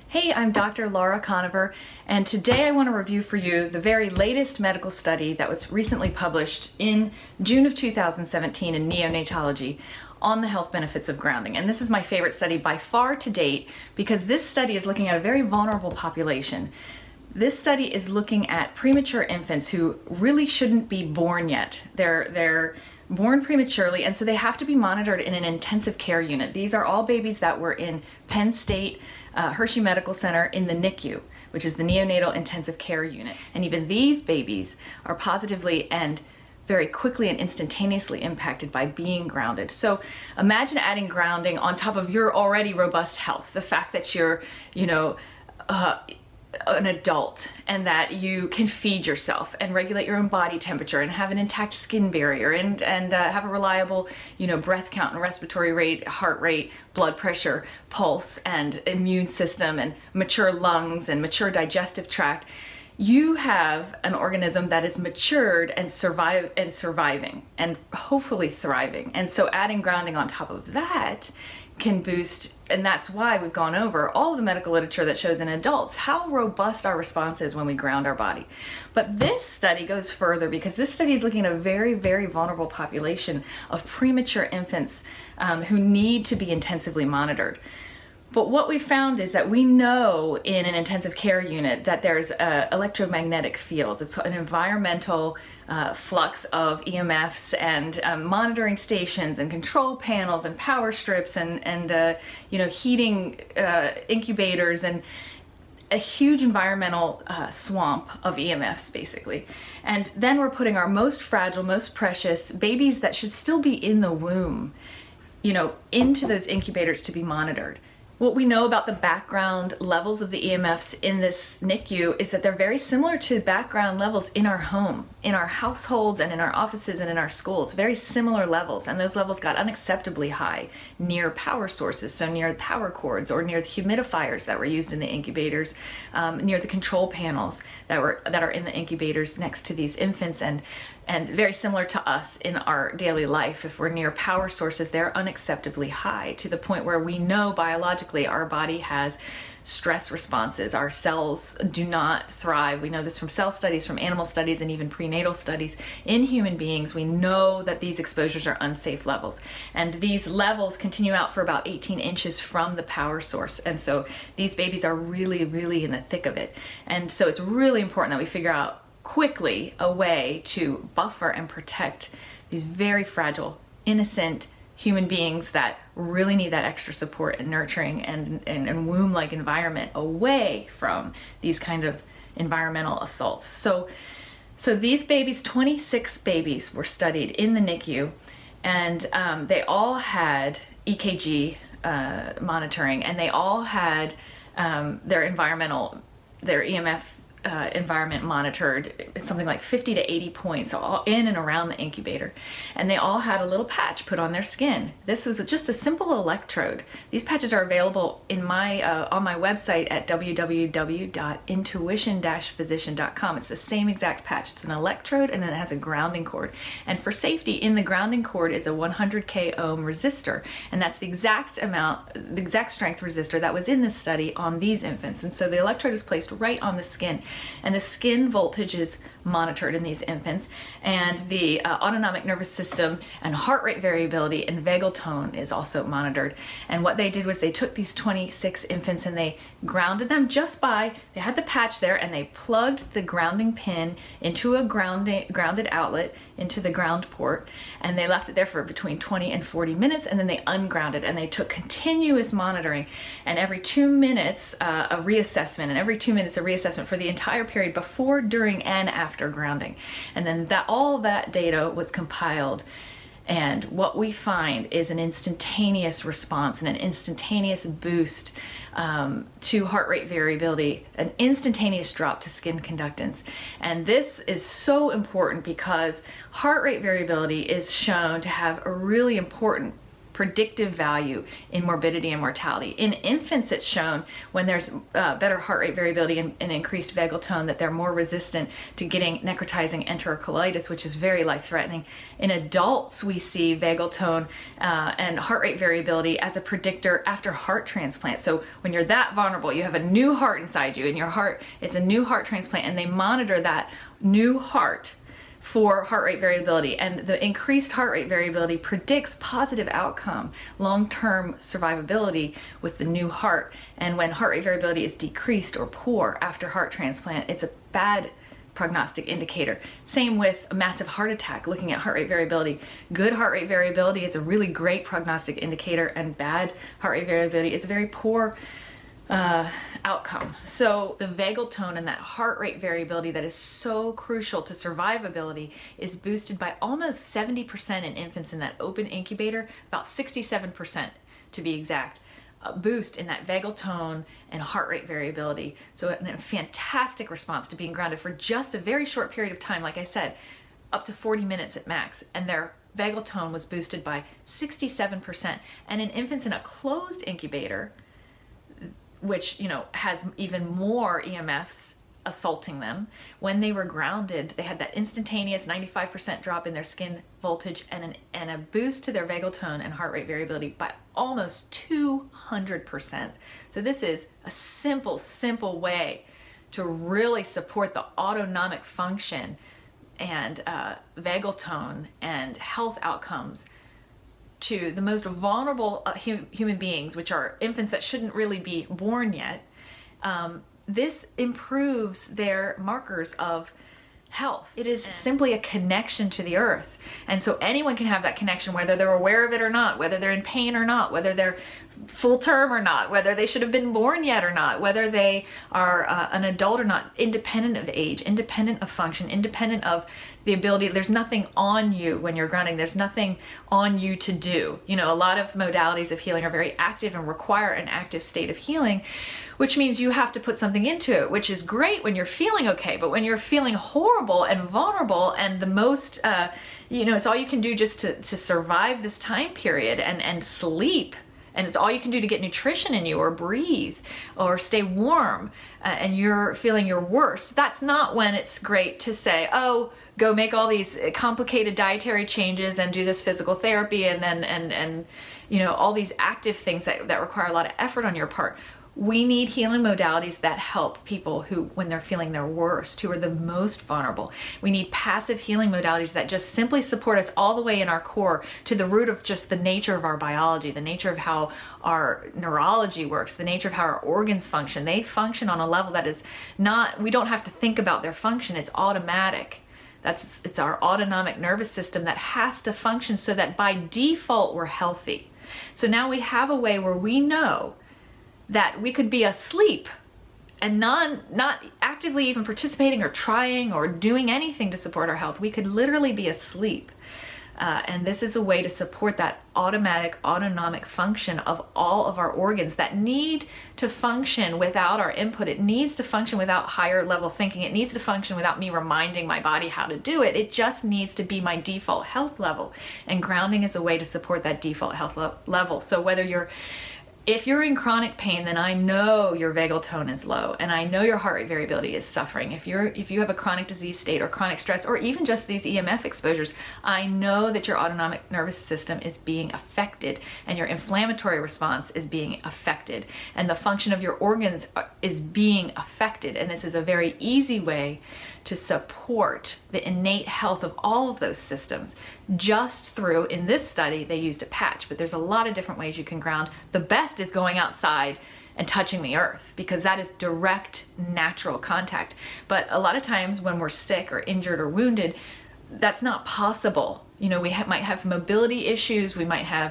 Hey, I'm Dr. Laura Koniver, and today I want to review for you the very latest medical study that was recently published in June of 2017 in Neonatology on the health benefits of grounding. And this is my favorite study by far to date because this study is looking at a very vulnerable population. This study is looking at premature infants who really shouldn't be born yet. They're born prematurely, and so they have to be monitored in an intensive care unit. These are all babies that were in Penn State Hershey Medical Center in the NICU, which is the Neonatal Intensive Care Unit. And even these babies are positively and very quickly and instantaneously impacted by being grounded. So imagine adding grounding on top of your already robust health. The fact that you're, an adult and that you can feed yourself and regulate your own body temperature and have an intact skin barrier and have a reliable, breath count and respiratory rate, heart rate, blood pressure, pulse, and immune system, and mature lungs and mature digestive tract. You have an organism that is matured and surviving and hopefully thriving. And so adding grounding on top of that can boost, and that's why we've gone over all of the medical literature that shows in adults how robust our response is when we ground our body. But this study goes further because this study is looking at a very, very vulnerable population of premature infants who need to be intensively monitored. But what we found is that we know in an intensive care unit that there's electromagnetic fields. It's an environmental flux of EMFs and monitoring stations and control panels and power strips and heating incubators and a huge environmental swamp of EMFs, basically. And then we're putting our most fragile, most precious babies that should still be in the womb, into those incubators to be monitored. What we know about the background levels of the EMFs in this NICU is that they're very similar to background levels in our home, in our households and in our offices and in our schools, very similar levels. And those levels got unacceptably high near power sources, so near the power cords or near the humidifiers that were used in the incubators, near the control panels that are in the incubators next to these infants, and very similar to us in our daily life. If we're near power sources, they're unacceptably high to the point where we know biologically our body has stress responses. Our cells do not thrive. We know this from cell studies, from animal studies, and even prenatal studies. In human beings, we know that these exposures are unsafe levels. And these levels continue out for about 18 inches from the power source. And so these babies are really, really in the thick of it. And so it's really important that we figure out quickly a way to buffer and protect these very fragile, innocent human beings that really need that extra support and nurturing and womb-like environment away from these kind of environmental assaults. So these babies, 26 babies were studied in the NICU, and they all had EKG monitoring, and they all had their EMF environment monitored. It's something like 50 to 80 points all in and around the incubator, and they all had a little patch put on their skin. This was just a simple electrode. These patches are available in my on my website at www.intuition-physician.com. It's the same exact patch. It's an electrode, and then it has a grounding cord, and for safety in the grounding cord is a 100K ohm resistor, and that's the exact strength resistor that was in this study on these infants. And so the electrode is placed right on the skin, and the skin voltage is monitored in these infants, and the autonomic nervous system and heart rate variability and vagal tone is also monitored. And what they did was they took these 26 infants and they grounded them they had the patch there, and they plugged the grounding pin into a grounded outlet into the ground port, and they left it there for between 20 and 40 minutes, and then they ungrounded, and they took continuous monitoring, and every 2 minutes a reassessment, and every 2 minutes a reassessment for the entire period before, during, and after grounding. And then all that data was compiled, and what we find is an instantaneous response and an instantaneous boost to heart rate variability, an instantaneous drop to skin conductance. And this is so important because heart rate variability is shown to have a really important predictive value in morbidity and mortality. In infants, it's shown when there's better heart rate variability and increased vagal tone that they're more resistant to getting necrotizing enterocolitis, which is very life-threatening. In adults, we see vagal tone and heart rate variability as a predictor after heart transplant. So when you're that vulnerable, you have a new heart inside you, and your heart, it's a new heart transplant, and they monitor that new heart for heart rate variability, and the increased heart rate variability predicts positive outcome, long-term survivability with the new heart. And when heart rate variability is decreased or poor after heart transplant, it's a bad prognostic indicator. Same with a massive heart attack, looking at heart rate variability. Good heart rate variability is a really great prognostic indicator, and bad heart rate variability is a very poor outcome. So the vagal tone and that heart rate variability that is so crucial to survivability is boosted by almost 70% in infants in that open incubator, about 67% to be exact, boost in that vagal tone and heart rate variability. So a fantastic response to being grounded for just a very short period of time, like I said, up to 40 minutes at max, and their vagal tone was boosted by 67%. And in infants in a closed incubator, which, you know, has even more EMFs assaulting them, when they were grounded, they had that instantaneous 95% drop in their skin voltage and a boost to their vagal tone and heart rate variability by almost 200%. So this is a simple way to really support the autonomic function and vagal tone and health outcomes to the most vulnerable human beings, which are infants that shouldn't really be born yet. This improves their markers of health. It is simply a connection to the earth. And so anyone can have that connection, whether they're aware of it or not, whether they're in pain or not, whether they're full term or not, whether they should have been born yet or not, whether they are an adult or not, independent of age, independent of function, independent of the ability. There's nothing on you when you're grounding. There's nothing on you to do. You know, a lot of modalities of healing are very active and require an active state of healing, which means you have to put something into it, which is great when you're feeling okay. But when you're feeling horrible and vulnerable and the most, you know, it's all you can do just to survive this time period and sleep. And it's all you can do to get nutrition in you or breathe or stay warm, and you're feeling your worst. That's not when it's great to say, oh, go make all these complicated dietary changes and do this physical therapy and you know, all these active things that require a lot of effort on your part. We need healing modalities that help people who, when they're feeling their worst, who are the most vulnerable. We need passive healing modalities that just simply support us all the way in our core to the root of just the nature of our biology, the nature of how our neurology works, the nature of how our organs function. They function on a level that is not, we don't have to think about their function, it's automatic. It's our autonomic nervous system that has to function so that by default we're healthy. So now we have a way where we know that we could be asleep and not actively even participating or trying or doing anything to support our health. We could literally be asleep. And this is a way to support that automatic, autonomic function of all of our organs that need to function without our input. It needs to function without higher level thinking. It needs to function without me reminding my body how to do it. It just needs to be my default health level. And grounding is a way to support that default health level. So if you're in chronic pain, then I know your vagal tone is low and I know your heart rate variability is suffering. If you have a chronic disease state or chronic stress or even just these EMF exposures, I know that your autonomic nervous system is being affected and your inflammatory response is being affected and the function of your organs is being affected. And this is a very easy way to support the innate health of all of those systems just through, in this study, they used a patch, but there's a lot of different ways you can ground. The best is going outside and touching the earth because that is direct, natural contact. But a lot of times when we're sick or injured or wounded, that's not possible. You know, we might have mobility issues, we might have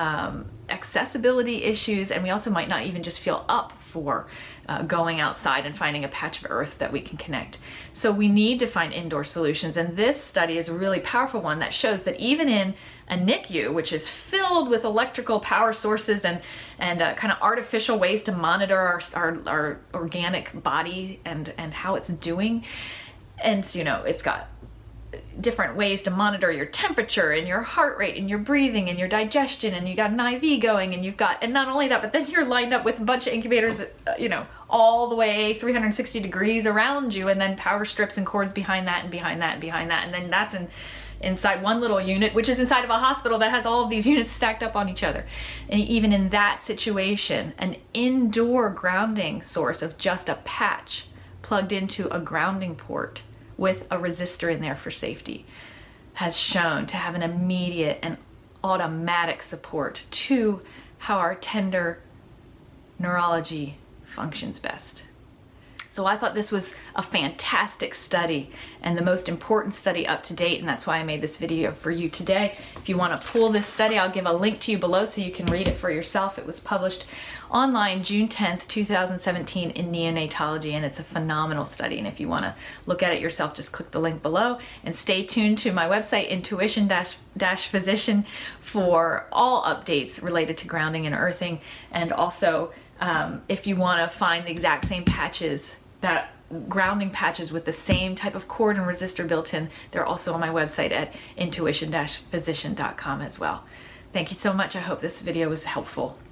accessibility issues, and we also might not even just feel up for going outside and finding a patch of earth that we can connect. So we need to find indoor solutions, and this study is a really powerful one that shows that even in a NICU, which is filled with electrical power sources and kind of artificial ways to monitor our organic body and how it's doing, and you know, it's got different ways to monitor your temperature and your heart rate and your breathing and your digestion, and you got an IV going, and you've got, and not only that, but then you're lined up with a bunch of incubators, you know, all the way 360 degrees around you, and then power strips and cords behind that and behind that and behind that, and then that's inside one little unit, which is inside of a hospital that has all of these units stacked up on each other. And even in that situation, an indoor grounding source of just a patch plugged into a grounding port with a resistor in there for safety has shown to have an immediate and automatic support to how our tender neurology functions best. So I thought this was a fantastic study and the most important study up to date, and that's why I made this video for you today. If you want to pull this study, I'll give a link to you below so you can read it for yourself. It was published online June 10th, 2017 in Neonatology, and it's a phenomenal study. And if you want to look at it yourself, just click the link below, and stay tuned to my website, Intuition-Physician, for all updates related to grounding and earthing. And also, if you want to find the exact same patches, that grounding patches with the same type of cord and resistor built in, they're also on my website at intuition-physician.com as well. Thank you so much. I hope this video was helpful.